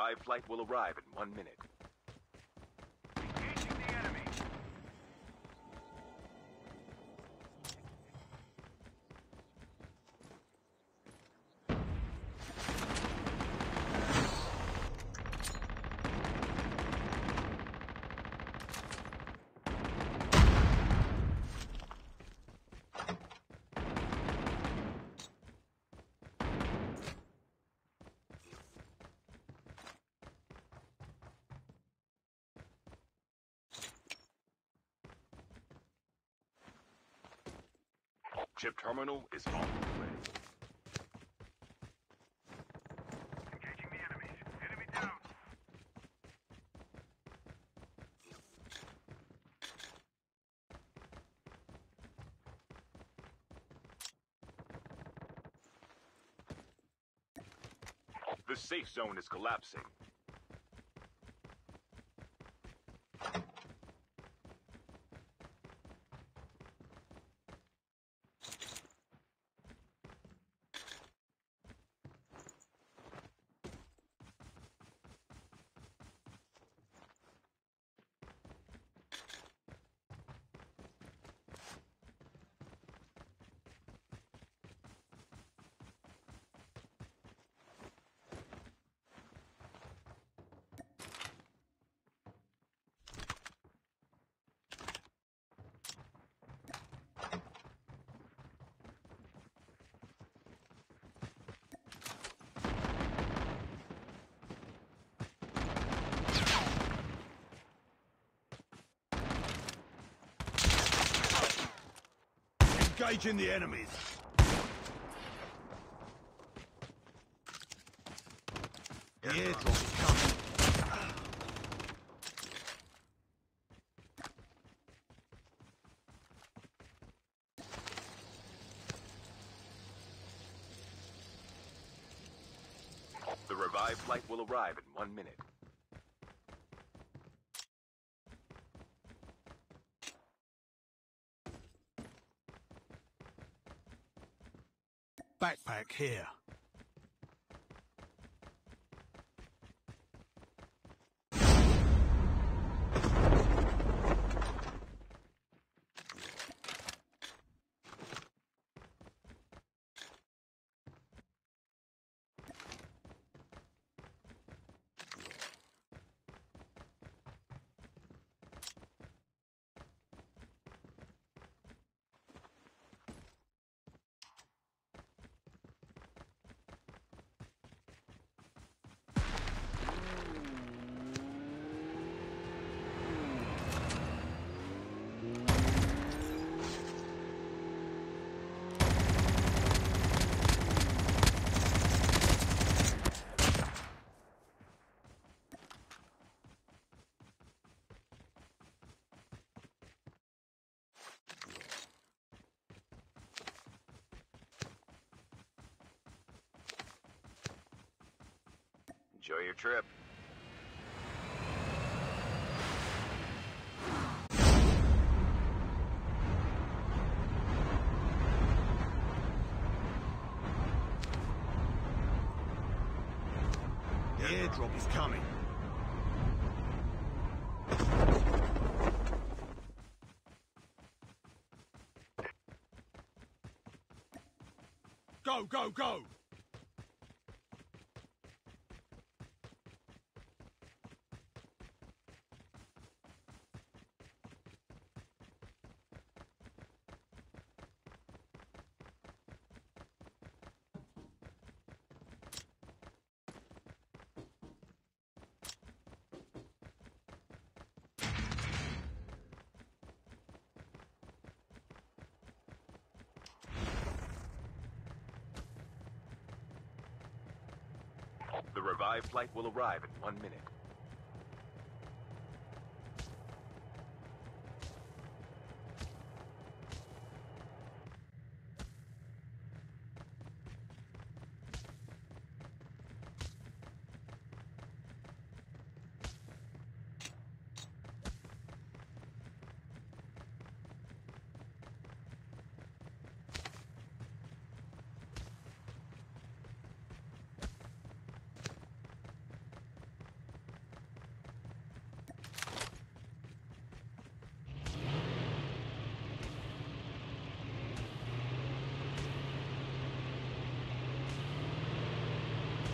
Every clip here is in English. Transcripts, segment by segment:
revived flight will arrive in 1 minute. Engaging the enemy. Chip terminal is on the way. Engaging the enemies. Enemy down. The safe zone is collapsing. Engaging the enemies. The airdrop is coming. The revived flight will arrive in 1 minute. Backpack here. Enjoy your trip. The airdrop is coming. Go, go, go! The revived flight will arrive in 1 minute.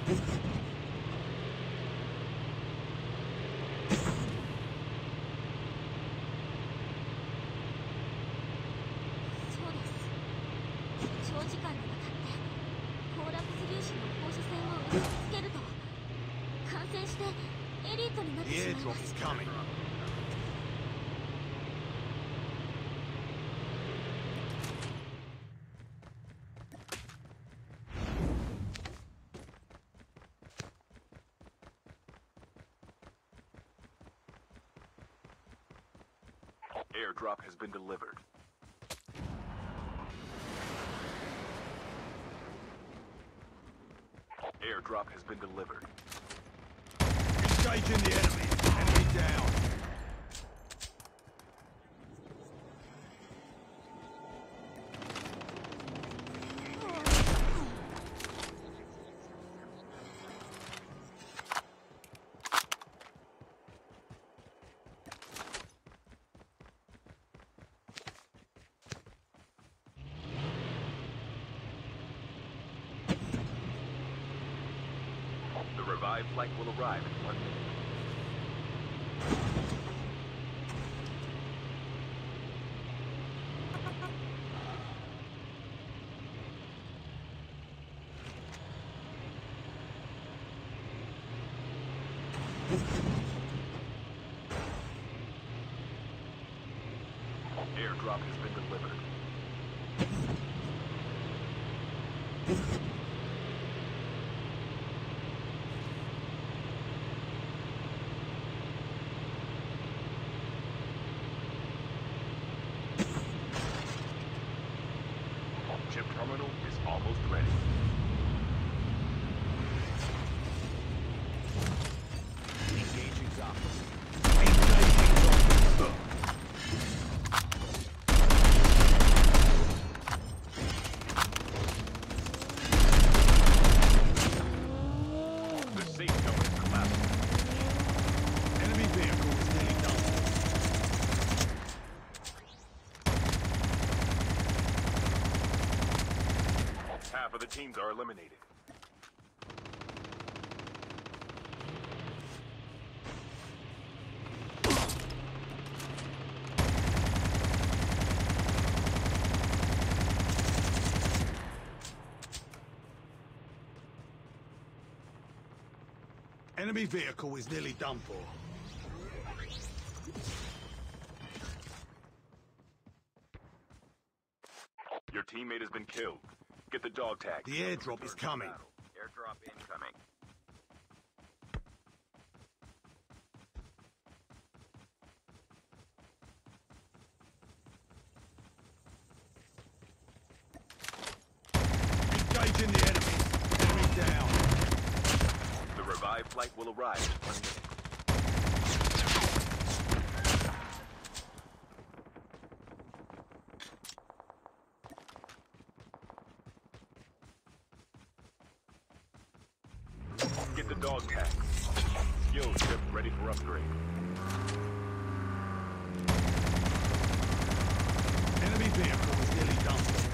そうです。長時間にわたってコーラプス粒子の放射線を受け続けると感染してエリートになって The しまいま airdrop す。 is coming. Airdrop has been delivered. Airdrop has been delivered. Engaging the enemy. Enemy down. The revived flight will arrive in 1 minute. Airdrop has been delivered. Chip terminal is almost ready. Engaging zombies. Engaging zombies. The safe zone is collapsing. Enemy vehicle is nearly done. Half of the teams are eliminated. Enemy vehicle is nearly done for. Your teammate has been killed. Get the dog tag. The airdrop is coming. Airdrop incoming. Engaging the enemy. Enemy down. The revived flight will arrive in 1 minute. Get the dog tag. Skill chip ready for upgrade. Enemy vehicle is nearly done for.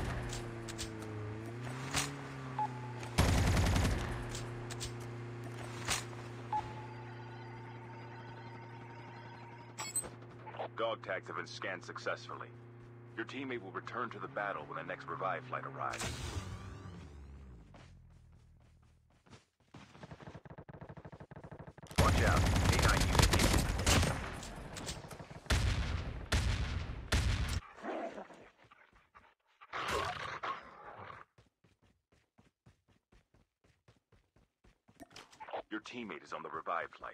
Dog tags have been scanned successfully. Your teammate will return to the battle when the next revive flight arrives. Watch out. A9 unit needed. Your teammate is on the revive flight.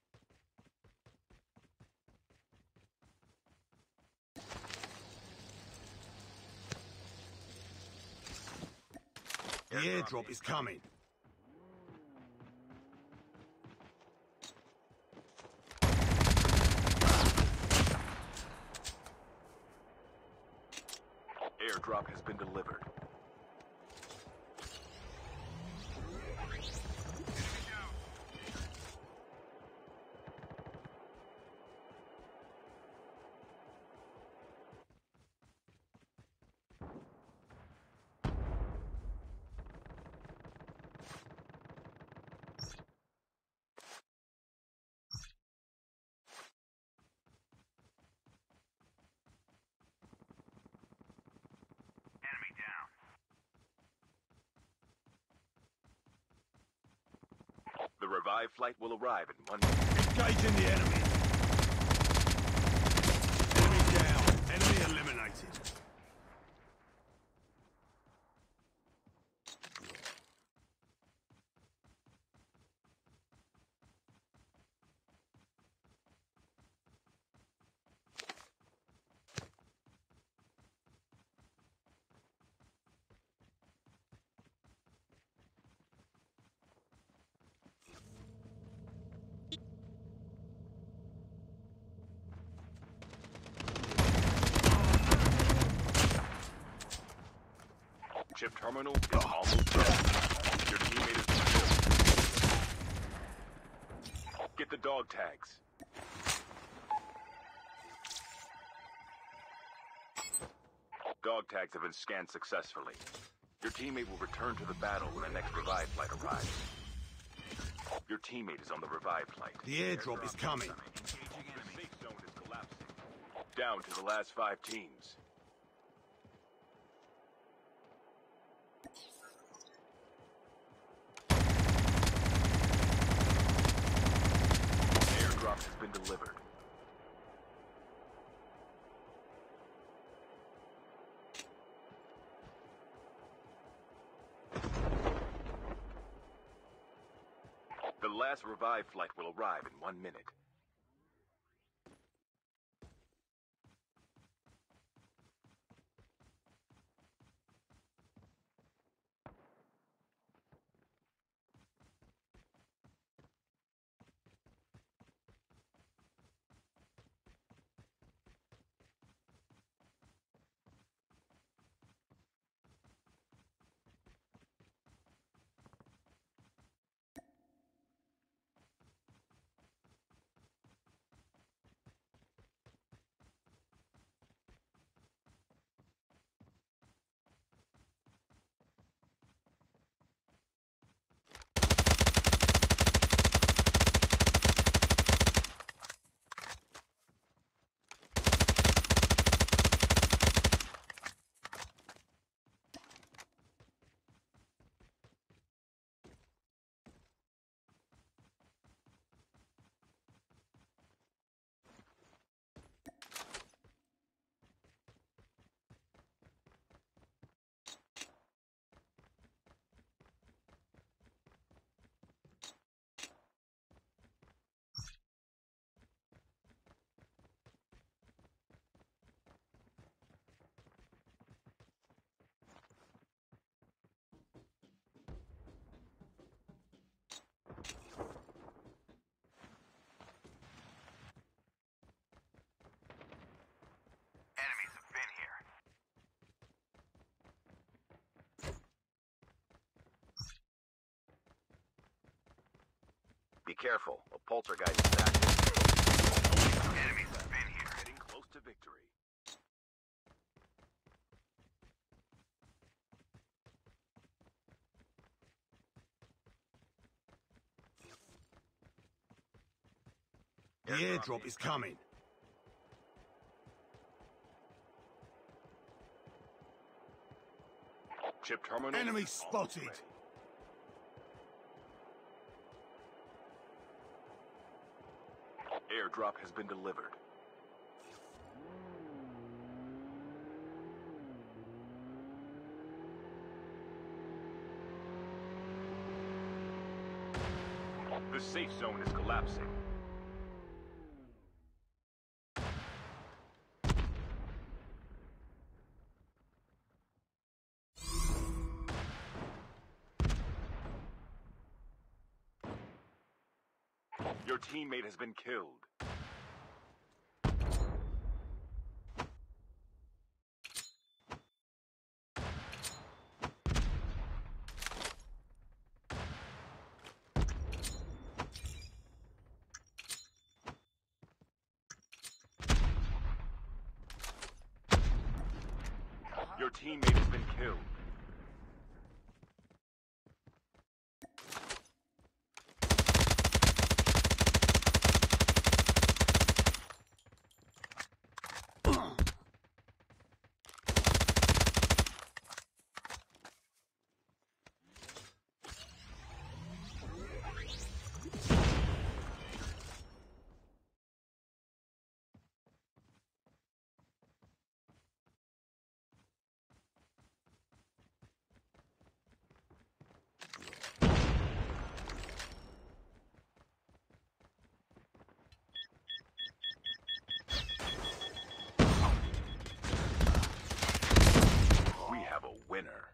The airdrop is coming. Airdrop has been delivered. Revive flight will arrive in 1 minute. Engaging the enemy. Enemy down. Enemy eliminated. Chip terminal is almost done. Your teammate is killed. Get the dog tags. Dog tags have been scanned successfully. Your teammate will return to the battle when the next revive flight arrives. Your teammate is on the revive flight. The airdrop is coming. The safe zone is collapsing. Down to the last 5 teams. Airdrop has been delivered. The last revive flight will arrive in 1 minute. Enemies have been here. Be careful, a poltergeist is active. Enemies have been here. Getting close to victory. The airdrop is coming. Chip terminal. Enemy is almost spotted. ready. Airdrop has been delivered. The safe zone is collapsing. Your teammate has been killed. Your teammate has been killed. winner.